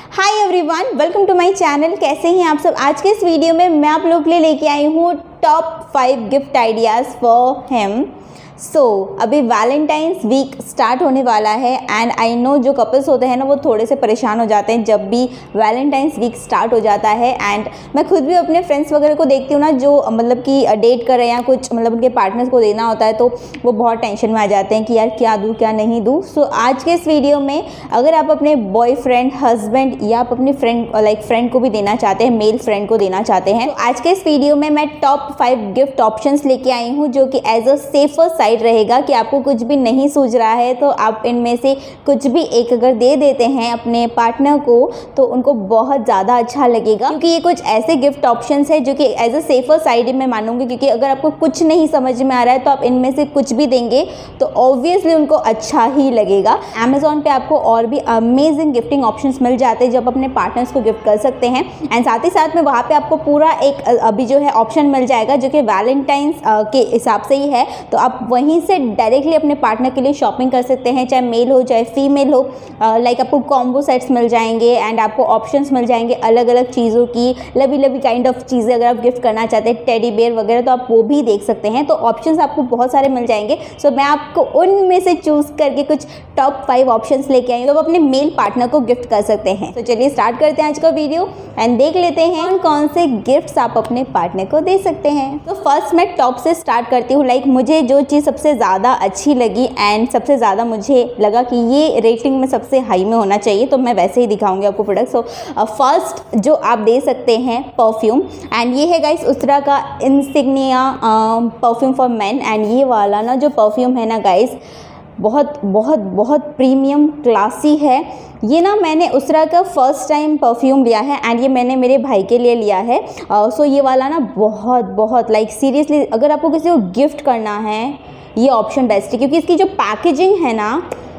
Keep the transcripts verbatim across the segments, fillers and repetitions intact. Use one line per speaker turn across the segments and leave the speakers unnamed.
Hi everyone, welcome to my channel. कैसे हैं आप सब। आज के इस वीडियो में मैं आप लोग के लिए लेके आई हूँ top five gift ideas for him. So so, अभी वैलेंटाइंस वीक स्टार्ट होने वाला है एंड आई नो जो कपल्स होते हैं ना वो थोड़े से परेशान हो जाते हैं जब भी वैलेंटाइंस वीक स्टार्ट हो जाता है। एंड मैं खुद भी अपने फ्रेंड्स वगैरह को देखती हूँ ना जो मतलब कि डेट कर रहे हैं या कुछ मतलब उनके पार्टनर्स को देना होता है तो वो बहुत टेंशन में आ जाते हैं कि यार क्या दूँ क्या नहीं दूँ। सो so, आज के इस वीडियो में अगर आप अपने बॉयफ्रेंड, हस्बैंड या आप अपनी फ्रेंड लाइक फ्रेंड को भी देना चाहते हैं, मेल फ्रेंड को देना चाहते हैं, तो आज के इस वीडियो में मैं टॉप फाइव गिफ्ट ऑप्शंस लेके आई हूँ जो कि एज अ सेफर साइड रहेगा कि आपको कुछ भी नहीं सूझ रहा है तो आप इनमें से कुछ भी एक अगर दे देते हैं अपने पार्टनर को तो उनको बहुत ज़्यादा अच्छा लगेगा, क्योंकि ये कुछ ऐसे गिफ्ट ऑप्शंस है जो कि एज अ सेफर साइड मैं मानूंगी। क्योंकि अगर आपको कुछ नहीं समझ में आ रहा है तो आप इनमें से कुछ भी देंगे तो ऑब्वियसली उनको अच्छा ही लगेगा। अमेजोन पे आपको और भी अमेजिंग गिफ्टिंग ऑप्शंस मिल जाते हैं जो आप अपने पार्टनर्स को गिफ्ट कर सकते हैं। एंड साथ ही साथ में वहाँ पे आपको पूरा एक अभी जो है ऑप्शन मिल जाएगा जो कि वैलेंटाइंस के हिसाब से ही है, तो आप वहीं से डायरेक्टली अपने पार्टनर के लिए शॉपिंग कर सकते हैं, चाहे मेल हो चाहे फीमेल हो। लाइक आपको कॉम्बो सेट्स मिल जाएंगे एंड आपको ऑप्शंस मिल जाएंगे अलग अलग चीज़ों की, लवी लवी काइंड ऑफ चीज़ें अगर आप गिफ्ट करना चाहते हैं, टेडी बेयर वगैरह, तो आप वो भी देख सकते हैं। तो ऑप्शंस आपको बहुत सारे मिल जाएंगे। सो so, मैं आपको उनमें से चूज़ करके कुछ टॉप फाइव ऑप्शंस लेके आई हूँ तो आप अपने मेल पार्टनर को गिफ्ट कर सकते हैं। तो चलिए स्टार्ट करते हैं आज का वीडियो एंड देख लेते हैं कौन कौन से गिफ्ट्स आप अपने पार्टनर को दे सकते हैं। तो फर्स्ट मैं टॉप से स्टार्ट करती हूँ। लाइक मुझे जो चीज़ सबसे ज़्यादा अच्छी लगी एंड सबसे ज़्यादा मुझे लगा कि ये रेटिंग में सबसे हाई में होना चाहिए तो मैं वैसे ही दिखाऊंगी आपको प्रोडक्ट। सो फर्स्ट जो आप दे सकते हैं परफ्यूम, एंड ये है गाइस उस्तरा का insignia perfume for men. And ये वाला ना जो परफ्यूम है ना गाइस बहुत बहुत बहुत प्रीमियम क्लासी है। ये ना मैंने उस्तरा का फर्स्ट टाइम परफ्यूम लिया है एंड ये मैंने मेरे भाई के लिए लिया है। सो uh, so ये वाला ना बहुत बहुत लाइक सीरियसली अगर आपको किसी को गिफ्ट करना है ये ऑप्शन बेस्ट है, क्योंकि इसकी जो पैकेजिंग है ना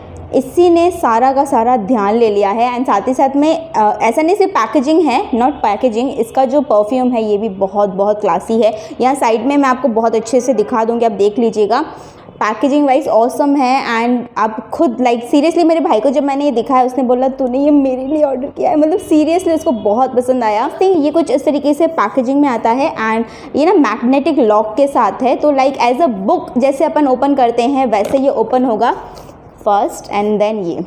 इसी ने सारा का सारा ध्यान ले लिया है। एंड साथ ही साथ में आ, ऐसा नहीं सिर्फ पैकेजिंग है, नॉट पैकेजिंग, इसका जो परफ्यूम है ये भी बहुत बहुत क्लासी है। यहाँ साइड में मैं आपको बहुत अच्छे से दिखा दूँगी, आप देख लीजिएगा। पैकेजिंग वाइज ऑसम है एंड आप खुद लाइक सीरियसली मेरे भाई को जब मैंने ये दिखाया उसने बोला तूने ये मेरे लिए ऑर्डर किया है, मतलब सीरियसली उसको बहुत पसंद आया। तो ये कुछ इस तरीके से पैकेजिंग में आता है एंड ये ना मैग्नेटिक लॉक के साथ है, तो लाइक एज अ बुक जैसे अपन ओपन करते हैं वैसे ये ओपन होगा फर्स्ट एंड देन ये।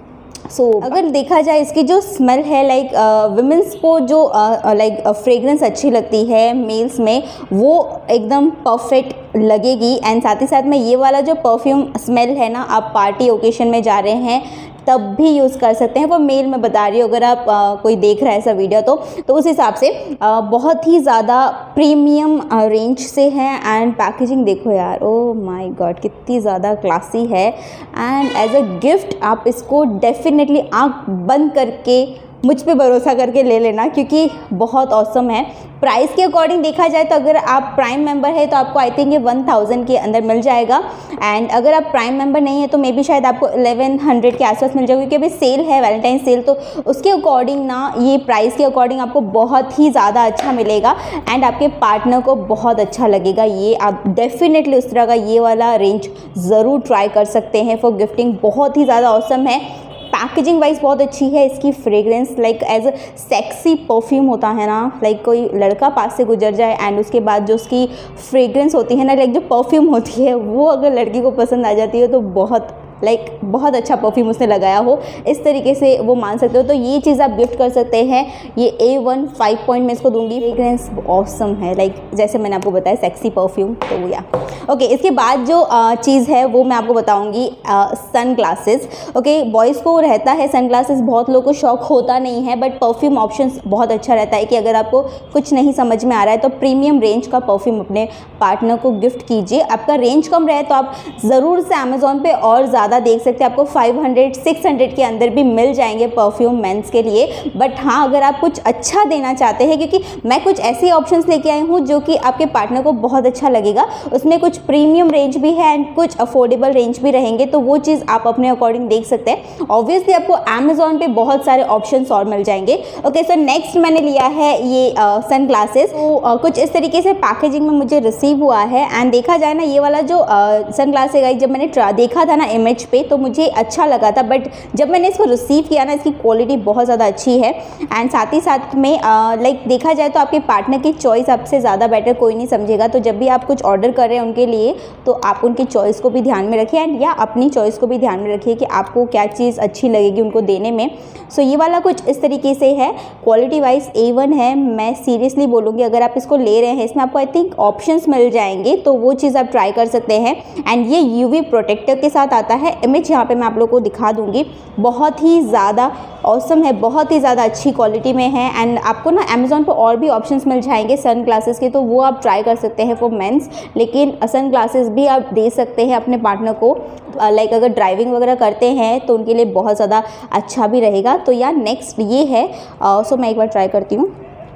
सो so, अगर देखा जाए इसकी जो स्मेल है लाइक वुमेंस को जो लाइक uh, फ्रेगरेंस uh, अच्छी लगती है मेल्स में वो एकदम परफेक्ट लगेगी। एंड साथ ही साथ में ये वाला जो परफ्यूम स्मेल है ना आप पार्टी ओकेशन में जा रहे हैं तब भी यूज़ कर सकते हैं। वो मेल में बता रही हूँ अगर आप आ, कोई देख रहा है ऐसा वीडियो तो तो उस हिसाब से आ, बहुत ही ज़्यादा प्रीमियम रेंज से है। एंड पैकेजिंग देखो यार, ओ माय गॉड कितनी ज़्यादा क्लासी है। एंड एज अ गिफ्ट आप इसको डेफिनेटली आँख बंद करके मुझ पे भरोसा करके ले लेना क्योंकि बहुत औसम है। प्राइस के अकॉर्डिंग देखा जाए तो अगर आप प्राइम मेंबर है तो आपको आई थिंक ये वन थाउजेंड के अंदर मिल जाएगा। एंड अगर आप प्राइम मेंबर नहीं है तो मे बी शायद आपको इलेवन हंड्रेड के आसपास मिल जाएगा, क्योंकि अभी सेल है वैलेंटाइन सेल, तो उसके अकॉर्डिंग ना ये प्राइस के अकॉर्डिंग आपको बहुत ही ज़्यादा अच्छा मिलेगा एंड आपके पार्टनर को बहुत अच्छा लगेगा। ये आप डेफिनेटली उस तरह का ये वाला रेंज ज़रूर ट्राई कर सकते हैं फॉर गिफ्टिंग, बहुत ही ज़्यादा ऑसम है। पैकेजिंग वाइज बहुत अच्छी है। इसकी fragrance like as a sexy perfume होता है ना, लाइक कोई लड़का पास से गुजर जाए एंड उसके बाद जो उसकी फ्रेग्रेंस होती है ना, लाइक जो परफ्यूम होती है वो अगर लड़की को पसंद आ जाती है तो बहुत लाइक like, बहुत अच्छा परफ्यूम उसने लगाया हो इस तरीके से वो मान सकते हो। तो ये चीज़ आप गिफ्ट कर सकते हैं। ये ए वन फाइव पॉइंट में इसको दूंगी। फ्रेग्रेंस ऑसम है, लाइक like, जैसे मैंने आपको बताया सेक्सी परफ्यूम, तो वो या ओके okay, इसके बाद जो चीज़ है वो मैं आपको बताऊंगी सन ग्लासेस। ओके, बॉयज़ को रहता है सन ग्लासेस, बहुत लोगों को शौक होता नहीं है, बट परफ्यूम ऑप्शन बहुत अच्छा रहता है कि अगर आपको कुछ नहीं समझ में आ रहा है तो प्रीमियम रेंज का परफ्यूम अपने पार्टनर को गिफ्ट कीजिए। आपका रेंज कम रहे तो आप ज़रूर से अमेजोन पे और ज़्यादा देख सकते हैं, आपको फाइव हंड्रेड सिक्स हंड्रेड के अंदर भी मिल जाएंगे परफ्यूम मेंस के लिए। बट हाँ, अगर आप कुछ अच्छा देना चाहते हैं, क्योंकि मैं कुछ ऐसे ऑप्शंस लेके आई हूँ जो कि आपके पार्टनर को बहुत अच्छा लगेगा, उसमें कुछ प्रीमियम रेंज भी है एंड कुछ अफोर्डेबल रेंज भी रहेंगे, तो वो चीज़ आप अपने अकॉर्डिंग देख सकते हैं। ऑब्वियसली आपको अमेजोन पे बहुत सारे ऑप्शंस और मिल जाएंगे। ओके, सो नेक्स्ट मैंने लिया है ये सन ग्लासेस। तो कुछ इस तरीके से पैकेजिंग में मुझे रिसीव हुआ है एंड देखा जाए ना, ये वाला जो सन ग्लासेस है, जब मैंने देखा था ना इमेज पे तो मुझे अच्छा लगा था, बट जब मैंने इसको रिसीव किया ना, इसकी क्वालिटी बहुत ज़्यादा अच्छी है एंड साथ ही साथ में लाइक देखा जाए तो आपके पार्टनर की चॉइस आपसे ज़्यादा बेटर कोई नहीं समझेगा। तो जब भी आप कुछ ऑर्डर कर रहे हैं उनके लिए, तो आप उनकी चॉइस को भी ध्यान में रखिए एंड या अपनी चॉइस को भी ध्यान में रखिए कि आपको क्या चीज़ अच्छी लगेगी उनको देने में। सो so, ये वाला कुछ इस तरीके से है, क्वालिटी वाइज ए वन है। मैं सीरियसली बोलूँगी अगर आप इसको ले रहे हैं, इसमें आपको आई थिंक ऑप्शंस मिल जाएंगे, तो वो चीज़ आप ट्राई कर सकते हैं। एंड ये यूवी प्रोटेक्टर के साथ आता है। इमेज यहाँ पे मैं आप लोगों को दिखा दूँगी, बहुत ही ज़्यादा ऑसम है, बहुत ही ज़्यादा अच्छी क्वालिटी में है एंड आपको ना अमेजोन पर और भी ऑप्शंस मिल जाएंगे सन ग्लासेस के, तो वो आप ट्राई कर सकते हैं फॉर मेंस। लेकिन सन ग्लासेस भी आप दे सकते हैं अपने पार्टनर को, लाइक अगर ड्राइविंग वगैरह करते हैं तो उनके लिए बहुत ज़्यादा अच्छा भी रहेगा। तो यार नेक्स्ट ये है, सो मैं एक बार ट्राई करती हूँ।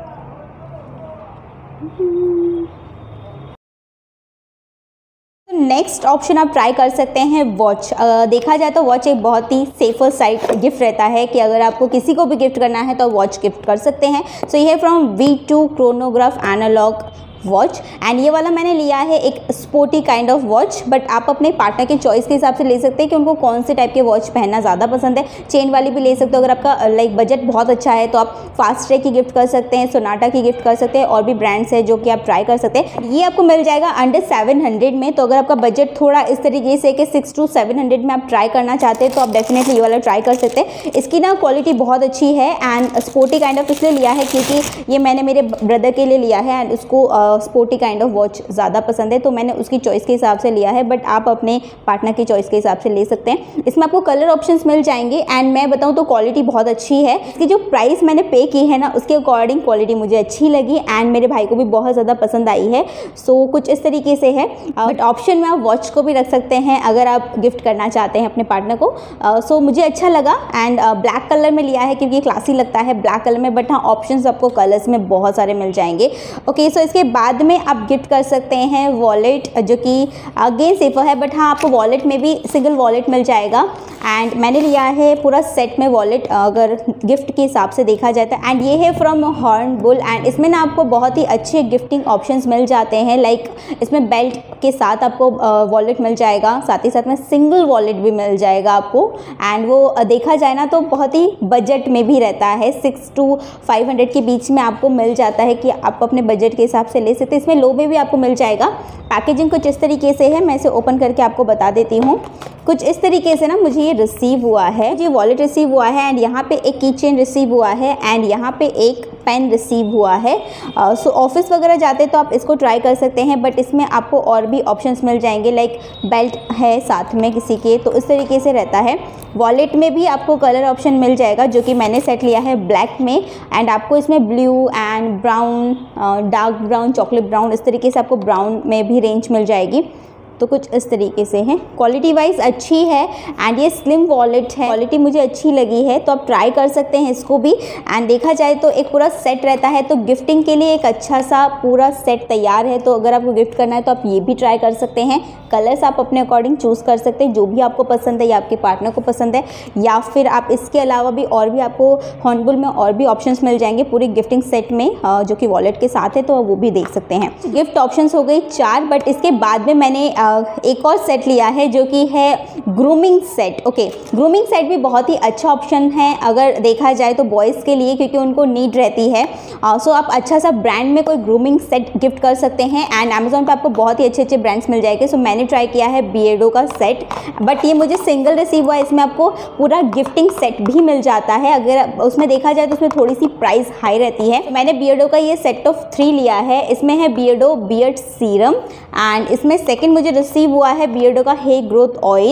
नेक्स्ट ऑप्शन आप ट्राई कर सकते हैं वॉच। देखा जाए तो वॉच एक बहुत ही सेफर साइड गिफ्ट रहता है कि अगर आपको किसी को भी गिफ्ट करना है तो वॉच गिफ्ट कर सकते हैं। सो ये है from V two chronograph analogue watch and ये वाला मैंने लिया है एक sporty kind of watch, but आप अपने पार्टनर की चॉइस के हिसाब से ले सकते हैं कि उनको कौन से टाइप के वॉच पहनना ज़्यादा पसंद है। चेन वाली भी ले सकते हो, अगर आपका लाइक बजट बहुत अच्छा है तो आप फास्ट ट्रैक की गिफ्ट कर सकते हैं, सोनाटा की गिफ्ट कर सकते हैं, और भी ब्रांड्स है जो कि आप ट्राई कर सकते हैं। ये आपको मिल जाएगा अंडर सेवन हंड्रेड में। तो अगर आपका बजट थोड़ा इस तरीके से कि सिक्स टू सेवन हंड्रेड में आप ट्राई करना चाहते हैं तो आप डेफिनेटली ये वाला ट्राई कर सकते हैं। इसकी ना क्वालिटी बहुत अच्छी है एंड स्पोर्टी काइंड ऑफ इसलिए लिया है क्योंकि ये मैंने मेरे ब्रदर के लिए लिया है एंड उसको स्पोर्टी काइंड ऑफ वॉच ज़्यादा पसंद है, तो मैंने उसकी चॉइस के हिसाब से लिया है, बट आप अपने पार्टनर की चॉइस के हिसाब से ले सकते हैं। इसमें आपको कलर ऑप्शंस मिल जाएंगे एंड मैं बताऊं तो क्वालिटी बहुत अच्छी है। इसकी जो प्राइस मैंने पे की है ना, उसके अकॉर्डिंग क्वालिटी मुझे अच्छी लगी एंड मेरे भाई को भी बहुत ज़्यादा पसंद आई है। सो so, कुछ इस तरीके से है, बट ऑप्शन में आप वॉच को भी रख सकते हैं अगर आप गिफ्ट करना चाहते हैं अपने पार्टनर को। सो uh, so, मुझे अच्छा लगा एंड ब्लैक कलर में लिया है क्योंकि क्लासी लगता है ब्लैक कलर में, बट हाँ ऑप्शंस आपको कलर्स में बहुत सारे मिल जाएंगे। ओके, सो इसके बाद में आप गिफ्ट कर सकते हैं वॉलेट, जो कि अगेन सेफर है, बट हाँ आपको वॉलेट में भी सिंगल वॉलेट मिल जाएगा एंड मैंने लिया है पूरा सेट में वॉलेट अगर गिफ्ट के हिसाब से देखा जाए तो। एंड ये है फ्रॉम हॉर्नबुल एंड इसमें ना आपको बहुत ही अच्छे गिफ्टिंग ऑप्शंस मिल जाते हैं, लाइक इसमें बेल्ट के साथ आपको वॉलेट मिल जाएगा, साथ ही साथ में सिंगल वॉलेट भी मिल जाएगा आपको एंड वो देखा जाए ना तो बहुत ही बजट में भी रहता है, सिक्स टू फाइव हंड्रेड के बीच में आपको मिल जाता है कि आप अपने बजट के हिसाब से ले सकते हैं। इसमें लो में भी आपको मिल जाएगा। पैकेजिंग कुछ इस तरीके से है, मैं इसे ओपन करके आपको बता देती हूँ। कुछ इस तरीके से ना मुझे ये रिसीव हुआ है, मुझे वॉलेट रिसीव हुआ है एंड यहाँ पे एक की चेन रिसीव हुआ है एंड यहाँ पे एक पेन रिसीव हुआ है। सो ऑफिस वगैरह जाते तो आप इसको ट्राई कर सकते हैं, बट इसमें आपको और भी ऑप्शंस मिल जाएंगे, लाइक बेल्ट है साथ में किसी के, तो इस तरीके से रहता है। वॉलेट में भी आपको कलर ऑप्शन मिल जाएगा, जो कि मैंने सेट लिया है ब्लैक में एंड आपको इसमें blue and brown, dark brown, chocolate brown, इस तरीके से आपको ब्राउन में भी रेंज मिल जाएगी। तो कुछ इस तरीके से है, क्वालिटी वाइज अच्छी है एंड ये स्लिम वॉलेट है, क्वालिटी मुझे अच्छी लगी है, तो आप ट्राई कर सकते हैं इसको भी। एंड देखा जाए तो एक पूरा सेट रहता है, तो गिफ्टिंग के लिए एक अच्छा सा पूरा सेट तैयार है। तो अगर आपको गिफ्ट करना है तो आप ये भी ट्राई कर सकते हैं। कलर्स आप अपने अकॉर्डिंग चूज़ कर सकते हैं, जो भी आपको पसंद है या आपके पार्टनर को पसंद है, या फिर आप इसके अलावा भी और भी आपको हॉर्नबुल में और भी ऑप्शंस मिल जाएंगे पूरी गिफ्टिंग सेट में, जो कि वॉलेट के साथ है, तो वो भी देख सकते हैं। गिफ्ट ऑप्शंस हो गई चार, बट इसके बाद में मैंने एक और सेट लिया है जो कि है grooming set. Okay, grooming set भी बहुत ही अच्छा ऑप्शन है अगर देखा जाए तो बॉयज़ के लिए, क्योंकि उनको नीड रहती है। सो uh, so आप अच्छा सा ब्रांड में कोई ग्रूमिंग सेट गिफ्ट कर सकते हैं एंड अमेजोन पे आपको बहुत ही अच्छे अच्छे ब्रांड्स मिल जाएंगे। सो so, मैंने ट्राई किया है बियर्डो का सेट, बट ये मुझे सिंगल रिसीव हुआ है। इसमें आपको पूरा गिफ्टिंग सेट भी मिल जाता है, अगर उसमें देखा जाए तो उसमें थोड़ी सी प्राइस हाई रहती है। मैंने बियर्डो का ये सेट ऑफ थ्री लिया है। इसमें है बियर्डो बियर्ड सीरम एंड इसमें सेकेंड मुझे रिसीव हुआ है बियर्डो का हेयर ग्रोथ ऑयल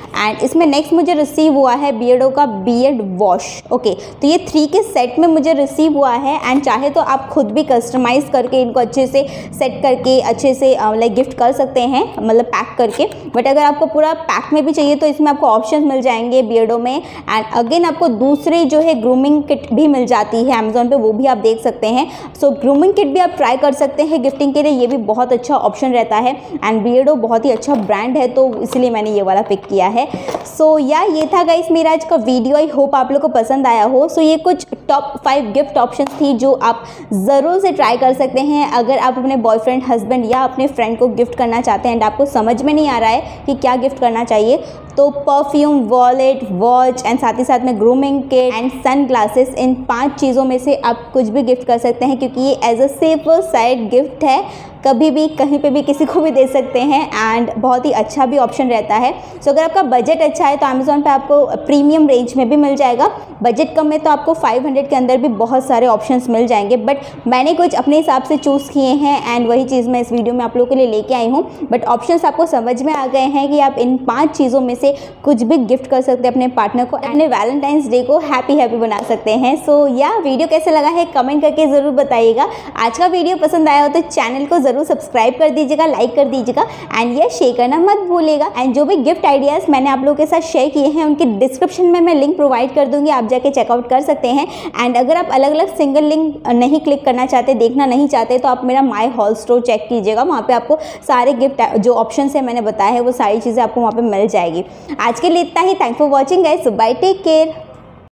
एंड इसमें नेक्स्ट मुझे रिसीव हुआ है बियर्डो का बियर्ड वॉश। ओके, तो ये थ्री के सेट में मुझे रिसीव हुआ है एंड चाहे तो आप खुद भी कस्टमाइज़ करके इनको अच्छे से सेट करके अच्छे से लाइक गिफ्ट कर सकते हैं, मतलब पैक करके। बट अगर आपको पूरा पैक में भी चाहिए तो इसमें आपको ऑप्शन मिल जाएंगे बियर्डो में। एंड अगेन आपको दूसरी जो है ग्रूमिंग किट भी मिल जाती है अमेजोन पे, वो भी आप देख सकते हैं। सो ग्रूमिंग किट भी आप ट्राई कर सकते हैं गिफ्टिंग के लिए, ये भी बहुत अच्छा ऑप्शन रहता है। एंड बियर्डो बहुत ही अच्छा ब्रांड है तो इसलिए मैंने ये वाला पिक किया है। सो so, या ये था गाइस मेरा आज का वीडियो। आई होप आप लोग को पसंद आया हो। सो so, ये कुछ टॉप फाइव गिफ्ट ऑप्शंस थी जो आप ज़रूर से ट्राई कर सकते हैं अगर आप अपने बॉयफ्रेंड, हस्बैंड या अपने फ्रेंड को गिफ्ट करना चाहते हैं एंड आपको समझ में नहीं आ रहा है कि क्या गिफ्ट करना चाहिए। तो परफ्यूम, वॉलेट, वॉच एंड साथ ही साथ में grooming kit and sunglasses, इन पांच चीज़ों में से आप कुछ भी गिफ्ट कर सकते हैं क्योंकि ये as a safer side gift है, कभी भी कहीं पे भी किसी को भी दे सकते हैं एंड बहुत ही अच्छा भी ऑप्शन रहता है। सो so, अगर आपका बजट अच्छा है तो अमेज़ॉन पे आपको प्रीमियम रेंज में भी मिल जाएगा। बजट कम है तो आपको पाँच सौ के अंदर भी बहुत सारे ऑप्शंस मिल जाएंगे, बट मैंने कुछ अपने हिसाब से चूज़ किए हैं एंड वही चीज़ मैं इस वीडियो में आप लोगों के लिए लेके आई हूँ। बट ऑप्शंस आपको समझ में आ गए हैं कि आप इन पाँच चीज़ों में से कुछ भी गिफ्ट कर सकते हैं अपने पार्टनर को, अपने वैलेंटाइंस डे को हैप्पी हैप्पी बना सकते हैं। सो so, या वीडियो कैसे लगा है कमेंट करके ज़रूर बताइएगा। आज का वीडियो पसंद आया हो तो चैनल को ज़रूर सब्सक्राइब कर दीजिएगा, लाइक कर दीजिएगा एंड ये शेयर करना मत भूलिएगा। एंड जो भी गिफ्ट आइडियाज़ मैंने आप लोगों के साथ शेयर किए हैं उनके डिस्क्रिप्शन में मैं लिंक प्रोवाइड कर दूंगी, आप जाके चेकआउट कर सकते हैं। एंड अगर आप अलग अलग सिंगल लिंक नहीं क्लिक करना चाहते, देखना नहीं चाहते, तो आप मेरा माय हॉल स्टोर चेक कीजिएगा, वहाँ पे आपको सारे गिफ्ट जो ऑप्शन है मैंने बताया है वो सारी चीज़ें आपको वहाँ पे मिल जाएगी। आज के लिए इतना ही। Thank for watching guys, bye, take care.